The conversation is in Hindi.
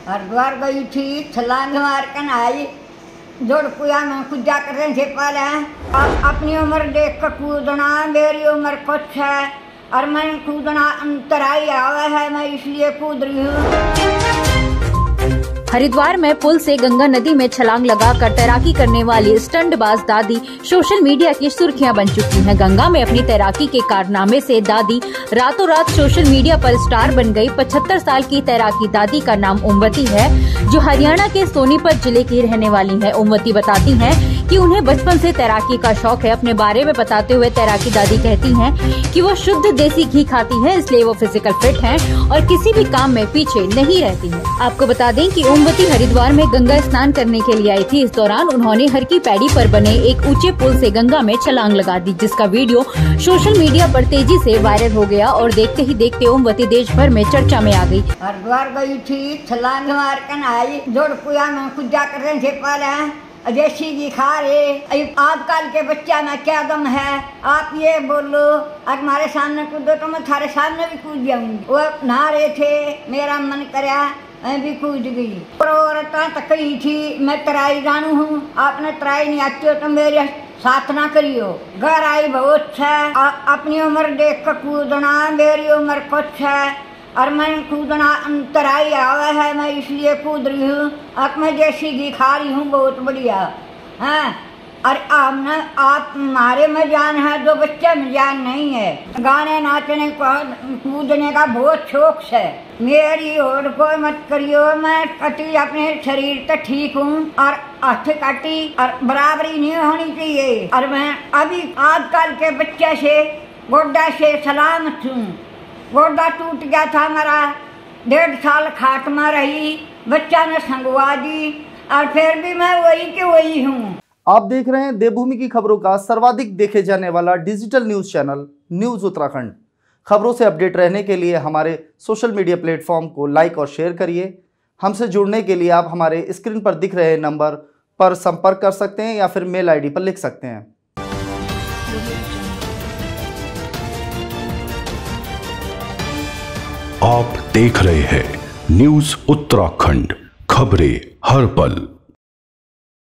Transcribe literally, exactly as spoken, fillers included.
हरिद्वार गई थी, छलांग मार कर आई, जोड़ कुआ में कूदा करने से पहले अपनी उम्र देख कर कूदना, मेरी उम्र कुछ है और मैं कूदना अंतराई आवा है, मैं इसलिए कूद रही हूँ। हरिद्वार में पुल से गंगा नदी में छलांग लगाकर तैराकी करने वाली स्टंटबाज दादी सोशल मीडिया की सुर्खियां बन चुकी हैं। गंगा में अपनी तैराकी के कारनामे से दादी रातों रात सोशल मीडिया पर स्टार बन गई। पचहत्तर साल की तैराकी दादी का नाम ओमवती है, जो हरियाणा के सोनीपत जिले की रहने वाली है। ओमवती बताती हैं कि उन्हें बचपन से तैराकी का शौक है। अपने बारे में बताते हुए तैराकी दादी कहती हैं कि वो शुद्ध देसी घी खाती हैं, इसलिए वो फिजिकल फिट हैं और किसी भी काम में पीछे नहीं रहती हैं। आपको बता दें कि ओमवती हरिद्वार में गंगा स्नान करने के लिए आई थी। इस दौरान उन्होंने हर की पैड़ी पर बने एक ऊंचे पुल से गंगा में छलांग लगा दी, जिसका वीडियो सोशल मीडिया पर तेजी से वायरल हो गया और देखते ही देखते ओमवती देश भर में चर्चा में आ गई। हरिद्वार गई थी, छलांग मार कर आई, जोड़ कुआ में कूदा करने से पहले देसी घी खा रहे। आजकल के बच्चा में क्या दम है, आप ये बोलो, अगर हमारे सामने कूदो तो मैं थारे सामने भी कूद जाऊंगी। वो नहा रहे थे, मेरा मन कराया मैं भी कूद गई। औरतें तक ही थी, मैं तराई जानू हूँ, आपने तराई नहीं आती हो तो मेरे साथ ना करियो। घर आई बहुत है, अपनी उम्र देख कर कूदना, मेरी उम्र कुछ है और मैं कूदना अंतराई आवा है, मैं इसलिए कूद रही हूँ। अब मैं देसी घी खा रही हूँ, बहुत बढ़िया है। और आपने आप हमारे में जान है, जो बच्चे में जान नहीं है। गाने नाचने का कूदने का बहुत शौक है। मेरी और कोई मत करियो, मैं कटी अपने शरीर तक ठीक हूँ और हाथ काटी और बराबरी नहीं होनी चाहिए। और मैं अभी आजकल के बच्चे से गोड्डा से सलामत हूँ। गोड्डा टूट गया था मेरा, डेढ़ साल खाट में रही, बच्चा ने संगवा दी और फिर भी मैं वही के वही हूँ। आप देख रहे हैं देवभूमि की खबरों का सर्वाधिक देखे जाने वाला digital news channel news Uttarakhand. खबरों से अपडेट रहने के लिए हमारे सोशल मीडिया प्लेटफॉर्म को लाइक और शेयर करिए। हमसे जुड़ने के लिए आप हमारे स्क्रीन पर दिख रहे नंबर पर संपर्क कर सकते हैं या फिर मेल आईडी पर लिख सकते हैं। आप देख रहे हैं न्यूज उत्तराखंड, खबरें हर पल।